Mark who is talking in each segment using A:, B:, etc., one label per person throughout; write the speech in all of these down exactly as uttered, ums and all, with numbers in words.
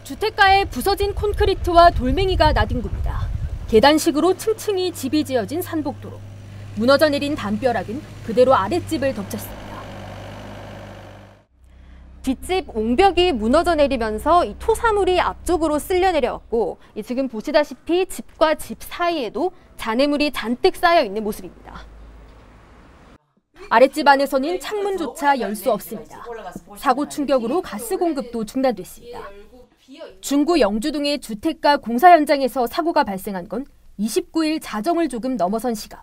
A: 주택가에 부서진 콘크리트와 돌멩이가 나뒹굽니다. 계단식으로 층층이 집이 지어진 산복도로. 무너져 내린 담벼락은 그대로 아랫집을 덮쳤습니다. 뒷집 옹벽이 무너져 내리면서 이 토사물이 앞쪽으로 쓸려 내려왔고, 지금 보시다시피 집과 집 사이에도 잔해물이 잔뜩 쌓여 있는 모습입니다. 아랫집 안에서는 창문조차 열 수 없습니다. 사고 충격으로 가스 공급도 중단됐습니다. 중구 영주동의 주택가 공사 현장에서 사고가 발생한 건 이십구 일 자정을 조금 넘어선 시각.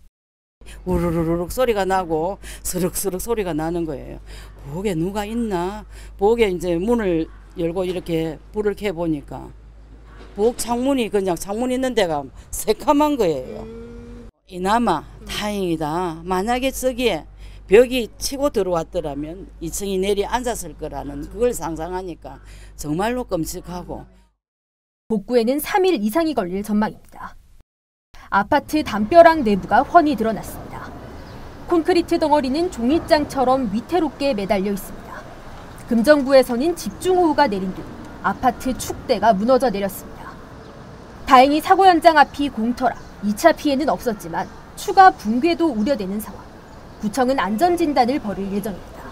B: 우르르르 소리가 나고 스륵스륵 소리가 나는 거예요. 부엌에 누가 있나? 부엌에 이제 문을 열고 이렇게 불을 켜 보니까 부엌 창문이 그냥 창문 있는 데가 새카만 거예요. 이나마 다행이다. 만약에 저기에 벽이 치고 들어왔더라면 이 층이 내리 앉았을 거라는 그걸 상상하니까 정말로 끔찍하고.
A: 복구에는 삼 일 이상이 걸릴 전망입니다. 아파트 담벼락 내부가 훤히 드러났습니다. 콘크리트 덩어리는 종이장처럼 위태롭게 매달려 있습니다. 금정구에서는 집중호우가 내린 뒤 아파트 축대가 무너져 내렸습니다. 다행히 사고 현장 앞이 공터라 이 차 피해는 없었지만 추가 붕괴도 우려되는 상황. 구청은 안전진단을 벌일 예정입니다.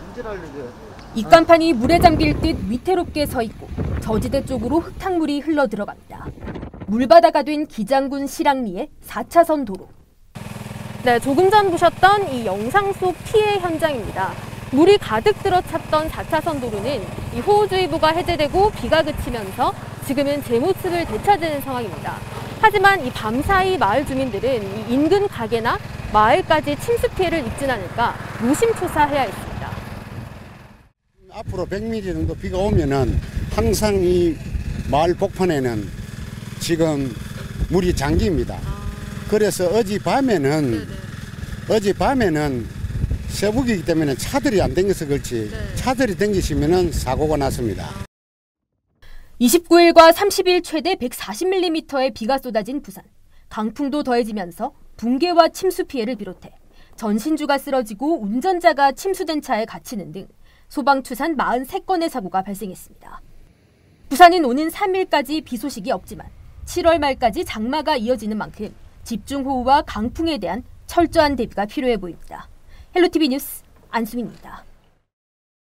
A: 입간판이 물에 잠길 듯 위태롭게 서 있고 저지대 쪽으로 흙탕물이 흘러 들어갑니다. 물바다가 된 기장군 실랑리의 사 차선 도로. 네, 조금 전 보셨던 이 영상 속 피해 현장입니다. 물이 가득 들어찼던 사 차선 도로는 이 호우주의보가 해제되고 비가 그치면서 지금은 제 모습을 되찾는 상황입니다. 하지만 이 밤사이 마을 주민들은 이 인근 가게나 마을까지 침수 피해를 입진 않을까 노심초사해야 했습니다.
C: 앞으로 백 밀리미터 정도 비가 오면은 항상 이 마을 복판에는 지금 물이 잠깁니다. 그래서 어젯밤에는 어젯밤에는 새벽이기 때문에 차들이 안 댕겨서 그렇지 차들이 댕기시면은 사고가 났습니다.
A: 이십구 일과 삼십 일 최대 백사십 밀리미터의 비가 쏟아진 부산. 강풍도 더해지면서 붕괴와 침수 피해를 비롯해 전신주가 쓰러지고 운전자가 침수된 차에 갇히는 등 소방추산 사십삼 건의 사고가 발생했습니다. 부산은 오는 삼 일까지 비 소식이 없지만 칠월 말까지 장마가 이어지는 만큼 집중호우와 강풍에 대한 철저한 대비가 필요해 보입니다. 헬로티비 뉴스 안수민입니다.